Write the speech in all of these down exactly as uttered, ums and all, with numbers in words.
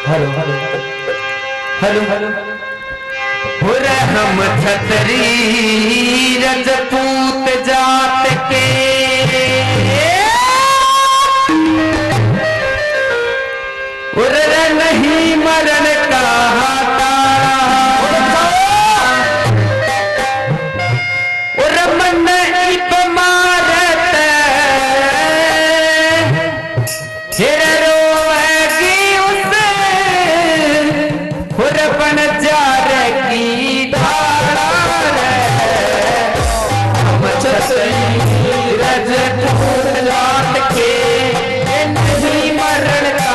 Hello hello hello hello हो रे हम छतरी रजपूत जात के उर नहीं मरण का उर मन इप मारत फिर रोएगी उसे उर बन जार की धारा हम छतरी रजपूत जात के नहीं मरण का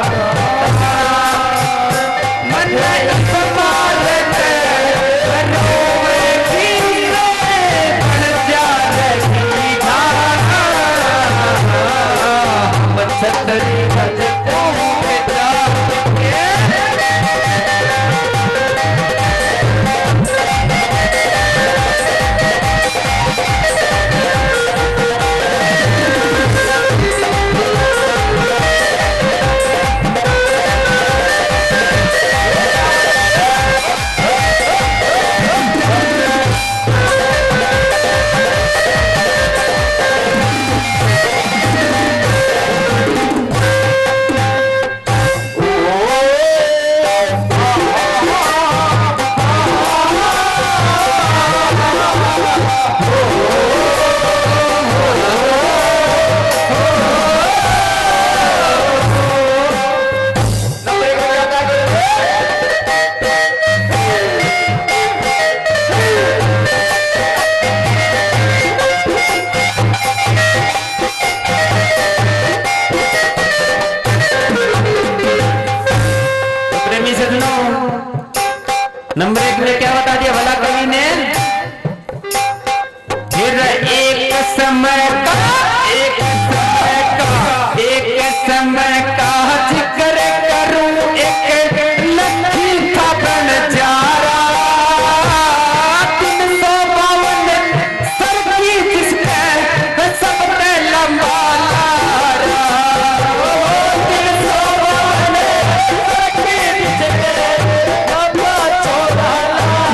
नंबर एक में क्या बता दिया भला कवि ने, फिर एक समय का एक समय का एक समय का जिक्र करूं एक लखी था बनजारा तीन सौ बावन सर की जिसने सबसे लंबा लारा तीन सौ बावन सर की जिसने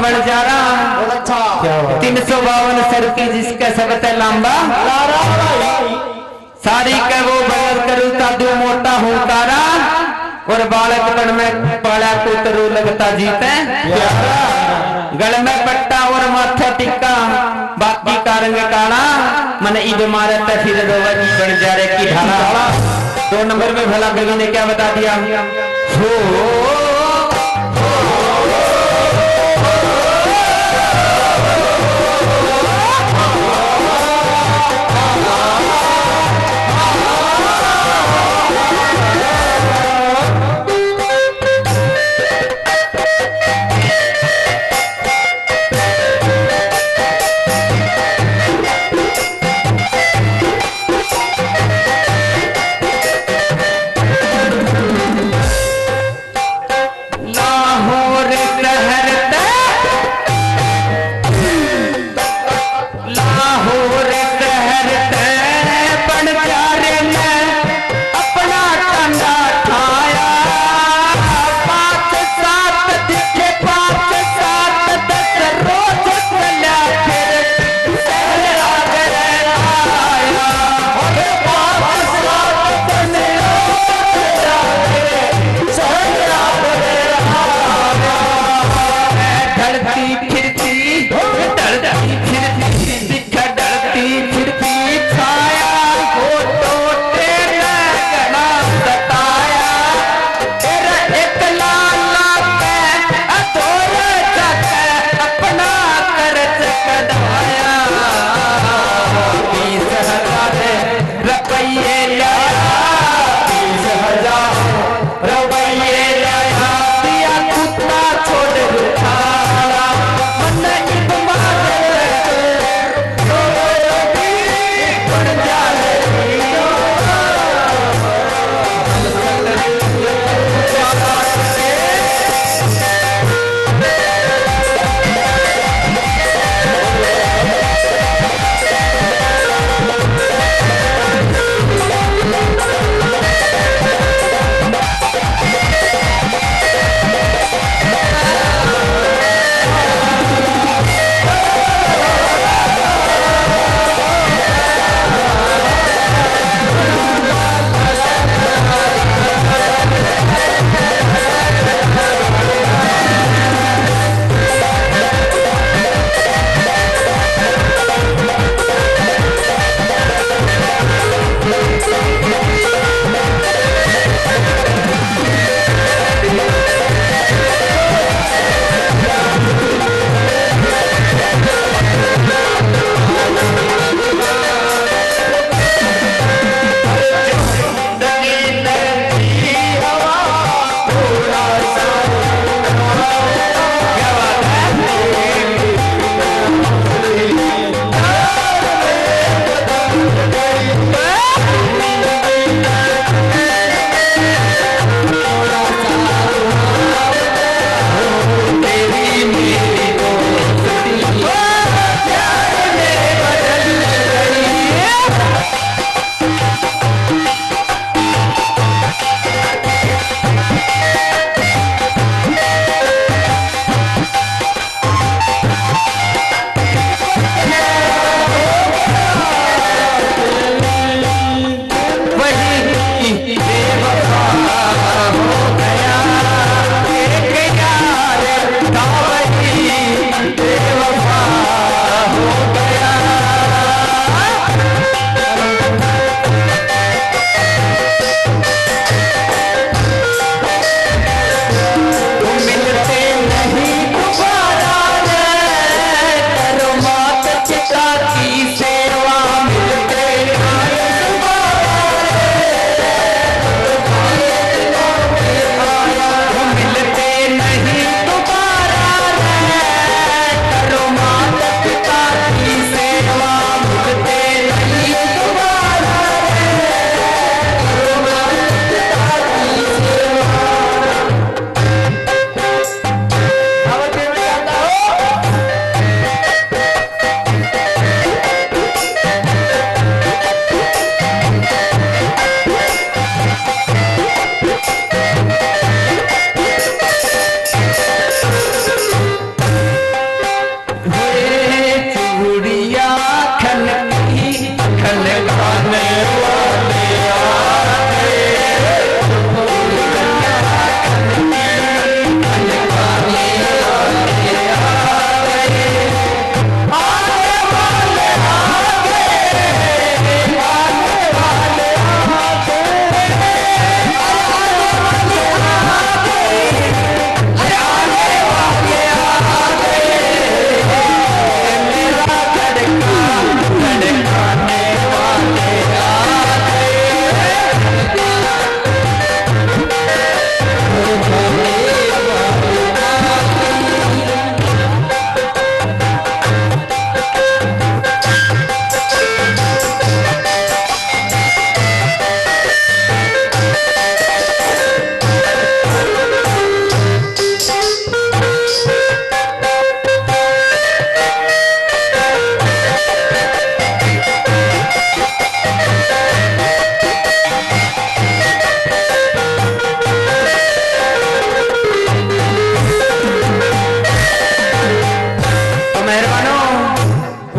बन जा रहा। तीन सौ बावन सर की जिसका सबसे लंबा सारी का वो बगल करूँ तादू मोटा हूँ तारा और बालक बन में पाला कुतरू लगता जीते गल में पट्टा और माथा टिक्का बाकी का रंग काला मन ईद मारत फिर रोवती बन जा रहे की ढाला। दो नंबर में भला गगन ने क्या बता दिया हो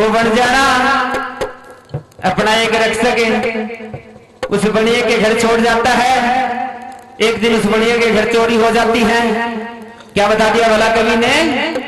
वो बन जाना अपना एक रक्षक उस बनिए के घर छोड़ जाता है। एक दिन उस बनिए के घर चोरी हो जाती है। क्या बता दिया भला कवि ने?